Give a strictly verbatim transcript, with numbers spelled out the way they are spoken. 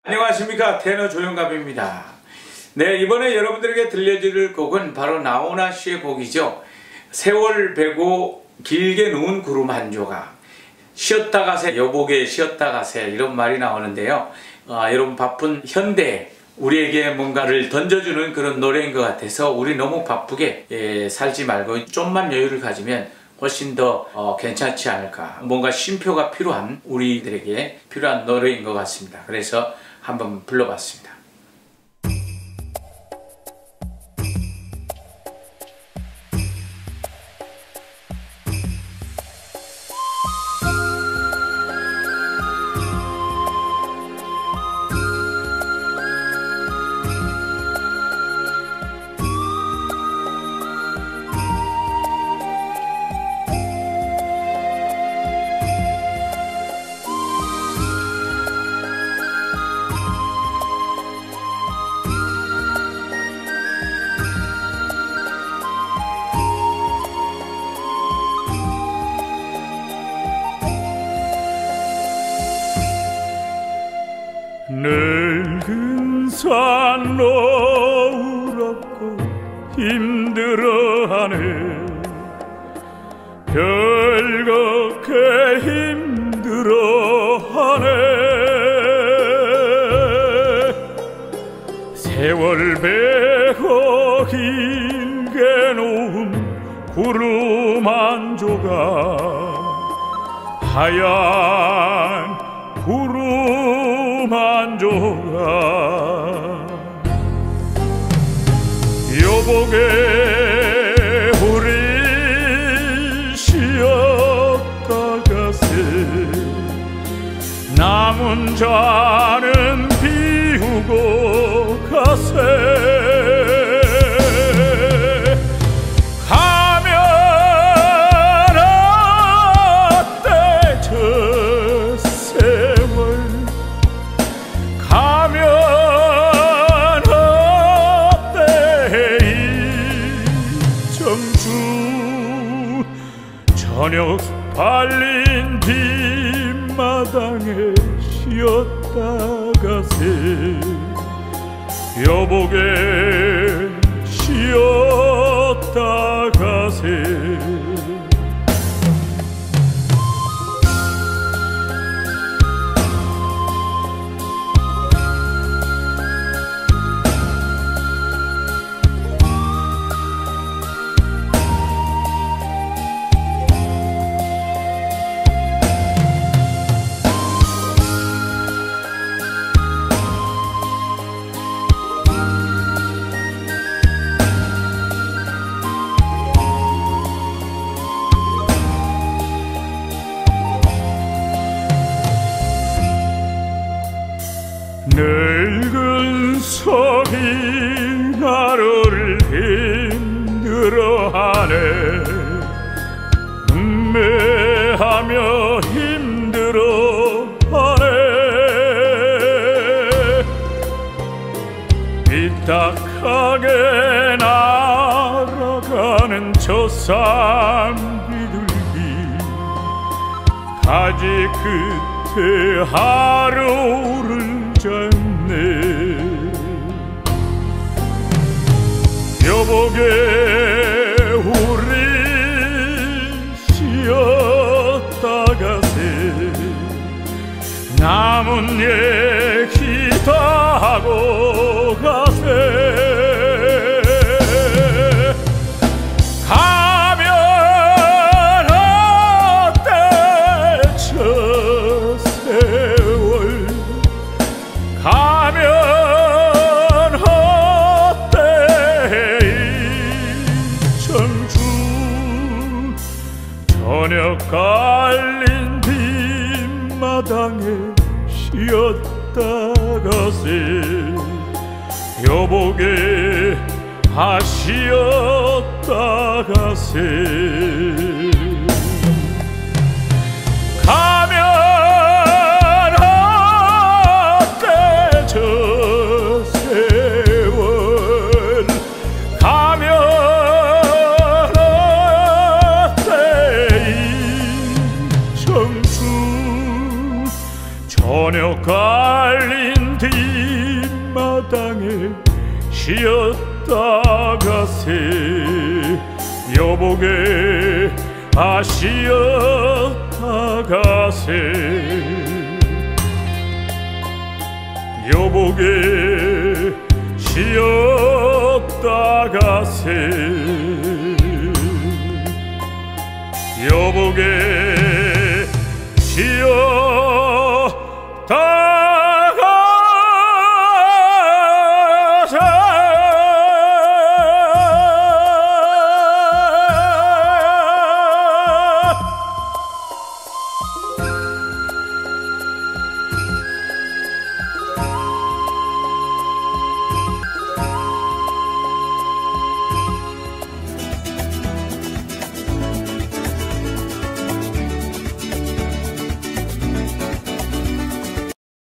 안녕하십니까, 테너 조영갑입니다. 네, 이번에 여러분들에게 들려드릴 곡은 바로 나훈아 씨의 곡이죠. 세월 베고 길게 누운 구름 한 조각, 쉬었다 가세 여보게 쉬었다 가세, 이런 말이 나오는데요. 아, 여러분 바쁜 현대에 우리에게 뭔가를 던져주는 그런 노래인 것 같아서 우리 너무 바쁘게 예, 살지 말고 좀만 여유를 가지면 훨씬 더 어, 괜찮지 않을까. 뭔가 쉼표가 필요한, 우리들에게 필요한 노래인 것 같습니다. 그래서 한번 불러봤습니다. 늙은 산 노랗고 힘들어하네. 별겁게 힘들어하네. 세월 베고 길게 놓은 구름 한 조각, 하얀 구름 한 조각, 여보게 우리 쉬었다 가세. 남은 자는 비우고 가세. 저녁 발린 뒷마당에 쉬었다 가세. 여보게 쉬었다 가세. 늙은 속이 하루를 힘들어하네. 음매하며 힘들어하네. 삐딱하게 날아가는 저 산 비둘기, 가지 끝에 하루를 졌네. 여보게 우리 쉬었다 가세. 남은 얘기 다 하고 가세. 저녁 깔린 뒷마당에 쉬었다 가세. 여보게 아 쉬었다 가세. 가면 어때 저 세월. 가면 저녁 깔린 뒤 땅에 쉬었다 가세. 여보게 아쉬었다 가세. 여보게 쉬었다 가세. 여보게